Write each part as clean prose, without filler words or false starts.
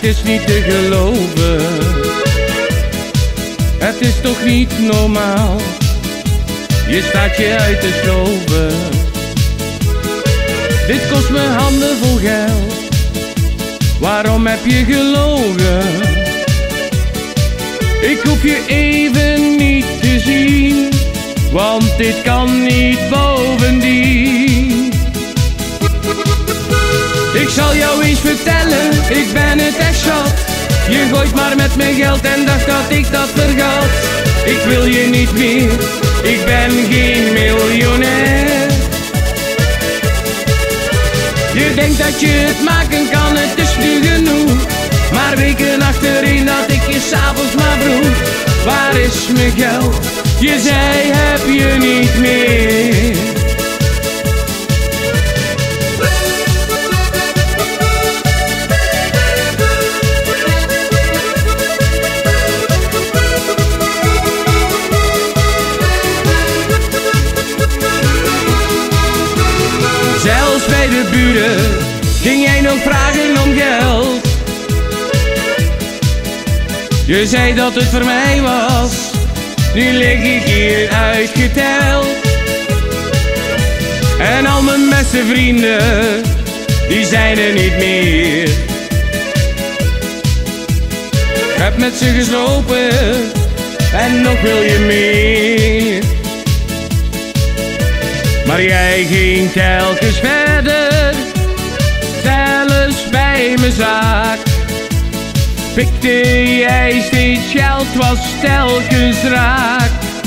het is niet te geloven. Het is toch niet normaal, je staat je uit te sloven. Dit kost me handen vol geld, waarom heb je gelogen? Ik hoef je even niet te zien, want dit kan niet bovendien. Ik zal jou eens vertellen, ik ben het echt zat. Je gooit maar met mijn geld en dacht dat ik dat vergat. Ik wil je niet meer, ik ben geen miljonair. Je denkt dat je het maken kan, het is nu genoeg. Maar weken achtereen dat ik je s'avonds maar vroeg. Waar is mijn geld? Je zei heb je niet meer. Zelfs bij de buren ging jij nog vragen om geld. Je zei dat het voor mij was, nu lig ik hier uitgeteld. En al mijn beste vrienden, die zijn er niet meer. Ik heb met ze geslopen en nog wil je meer. Maar jij ging telkens verder, zelfs bij mijn zaak. Pikte jij steeds geld, was telkens raak.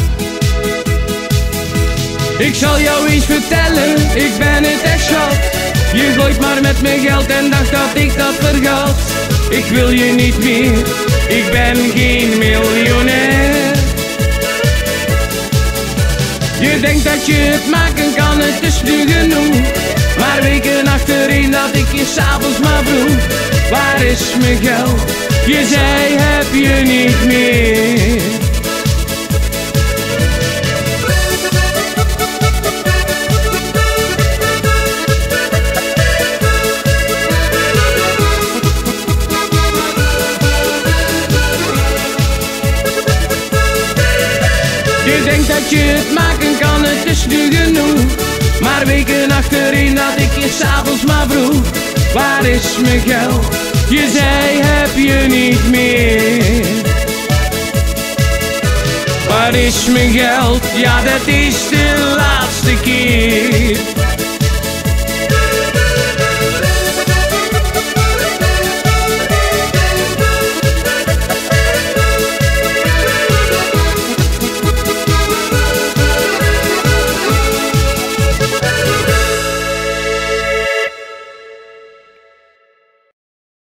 Ik zal jou eens vertellen, ik ben het echt zat. Je gooit maar met mijn geld en dacht dat ik dat vergat. Ik wil je niet meer, ik ben geen miljonair. Je denkt dat je het maken kan, het is nu genoeg. Maar weken achtereen dat ik je s'avonds maar vroeg. Waar is mijn geld? Je zei heb je niet meer. Je denkt dat je het maken kan, het is nu genoeg. Maar weken achtereen dat ik je s'avonds maar vroeg. Waar is mijn geld? Je zei heb je niet meer. Waar is mijn geld? Ja, dat is de laatste keer.